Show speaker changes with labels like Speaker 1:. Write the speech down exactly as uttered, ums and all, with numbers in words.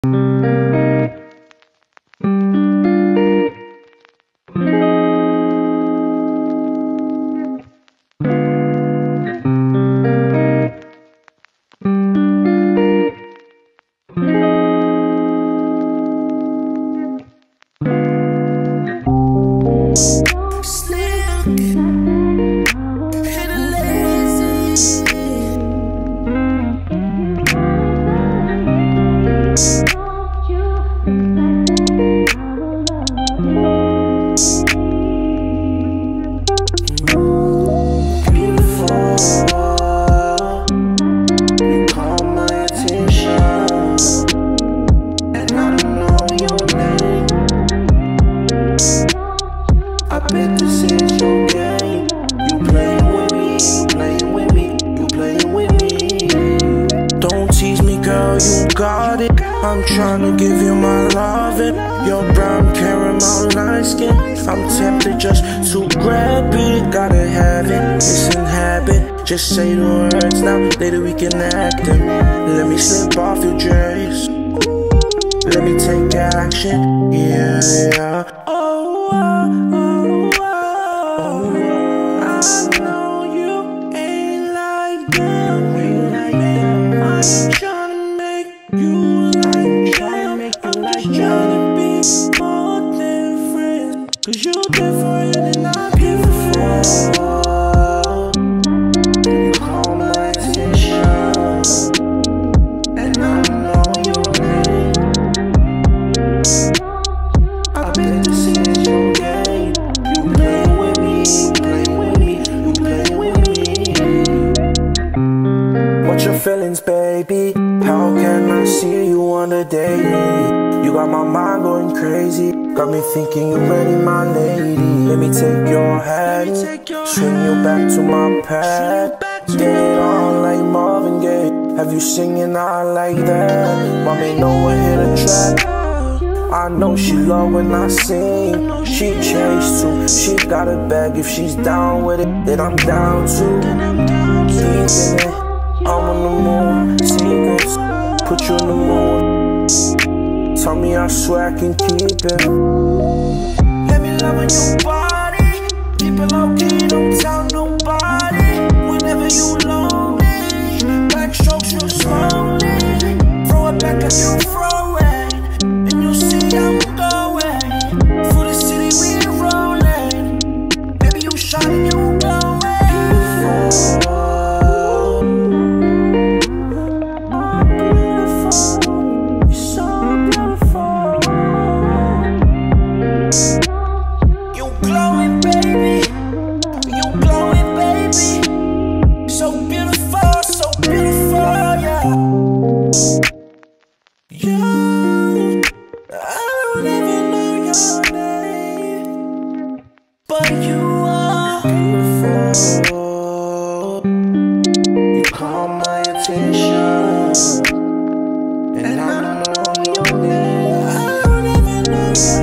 Speaker 1: I'm tryna give you my loving. Your brown caramel light skin, I'm tempted just to grab it. Gotta have it, it's in habit. Just say the words now, later we can act them. Let me slip off your dress, let me take action, yeah, yeah. Oh, oh, oh, oh, oh. I know you ain't like them, ain't like them. I ain't tryna make you tryna be more than friends, cause you're different and I'm beautiful. You call my attention, and I know your name. I bet this is your game. You play with me, you play with me, you play with me. What's your feelings, baby? How can I see you on the daily? You got my mind going crazy, got me thinking you're ready, my lady. Let me take your hand, swing you back to my pad. Get it on like Marvin Gaye, have you singing out like that? Mommy know I hit a track, I know she love when I sing. She chase too, she got a bag. If she's down with it, then I'm down too. Keeping it, I'm on the moon. Secrets, put you in the mood. Tell me I swear I can keep it. Let me love on your body, keep it low key, don't tell nobody. Whenever you lonely, back strokes you slowly. Throw it back as you throw it, and you'll see I'm going. Through the city we rolling, baby you shining, you glowing. You call my attention, and I know your name. I don't even know your name.